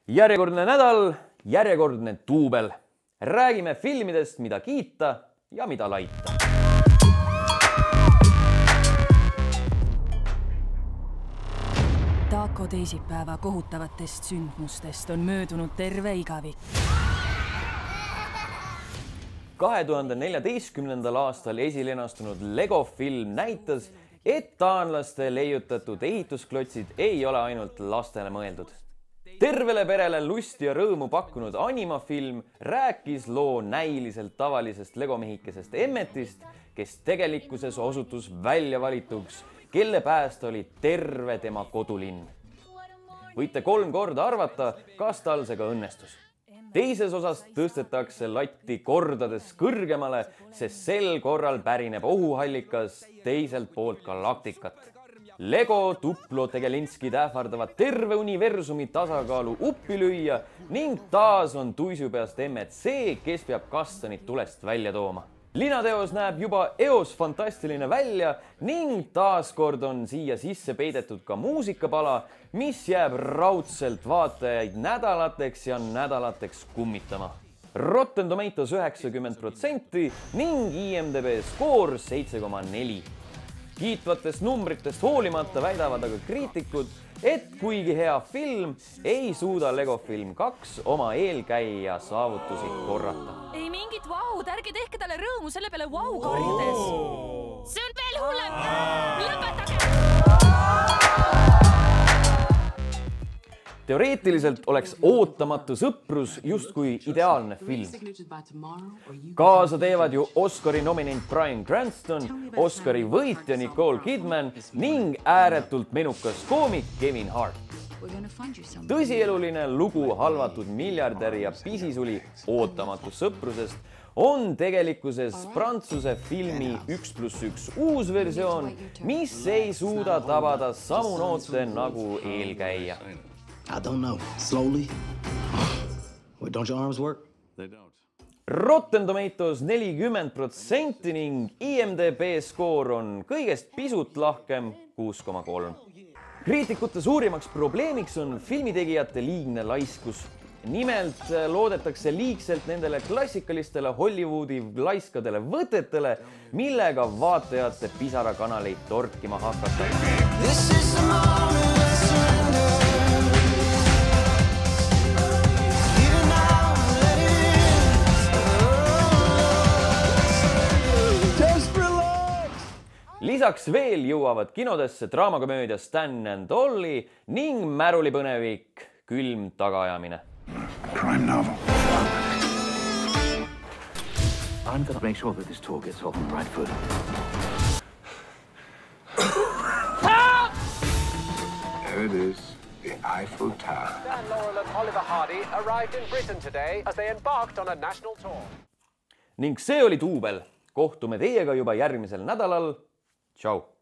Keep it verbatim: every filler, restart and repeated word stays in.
Järjekordne nädal, järjekordne duubel. Räägime filmidest, mida kiita ja mida laita. Taako teisipäeva kohutavatest sündmustest on möödunud terve igavik. kahe tuhande neljateistkümnendal aastal esilenastunud Lego film näitas, et taanlaste leiutatud ehitusklotsid ei ole ainult lastele mõeldud. Tervele perele lusti ja rõõmu pakkunud animafilm rääkis loo näiliselt tavalisest legomehikesest Emmetist, kes tegelikkuses osutus välja valituks, kelle pääst oli terve tema kodulinn. Võite kolm korda arvata, kas tal see ka õnnestus. Teises osas tõstetakse latti kordades kõrgemale, sest sel korral pärineb ohuhallikas teiselt poolt galaktikat. Lego Duplo tegelinskid ähvardavad terve universumi tasakaalu uppi lüüa ning taas on tuisupeast Emmet see, kes peab kastanid tulest välja tooma. Linateos näeb juba eos fantastiline välja ning taaskord on siia sisse peidetud ka muusikapala, mis jääb raudselt vaatajaid nädalateks ja nädalateks kummitama. Rotten Tomatoes üheksakümmend protsenti ning I M D B skoor seitse koma neli. Kiitvatest numbritest hoolimata väidavad aga kriitikud, et kuigi hea film, ei suuda Lego film kaks oma eelkäija saavutusi korrata. Ei mingit vaud, ärge tehke talle rõõmu selle peale vau karjudes. See on veel hullem! Lõpetage! Teoreetiliselt oleks Ootamatu sõprus justkui ideaalne film. Kaasa teevad ju Oscari nominent Bryan Cranston, Oscari võitja Nicole Kidman ning ääretult menukas koomik Kevin Hart. Tõsieluline lugu halvatud miljardäri ja pisisuli Ootamatust sõprusest on tegelikkuses Prantsuse filmi üks pluss üks uus versioon, mis ei suuda tabada samu noote nagu eelkäija. I don't know. Slowly? Wait, don't your arms work? They don't. Rotten Tomatoes nelikümmend protsenti ning I M D B skoor on kõigest pisut lahkem kuus koma kolm. Kriitikute suurimaks probleemiks on filmitegijate liigne laiskus. Nimelt loodetakse liigselt nendele klassikalistele Hollywoodi laiskadele võtetele, millega vaatajate pisarakanaleid torkima hakata. This is the moment. Lisaks veel jõuavad kinodesse draamakomöödia Stan and Ollie ning märulipõnevik Külm tagaajamine. Crime novel. I'm going to make sure that this tour gets off on the right foot. There it is, the Eiffel Tower. Dan Laurel and Oliver Hardy arrived in Britain today as they embarked on a national tour. Ning see oli duubel. Kohtume teiega juba järgmisel nädalal. Ciao!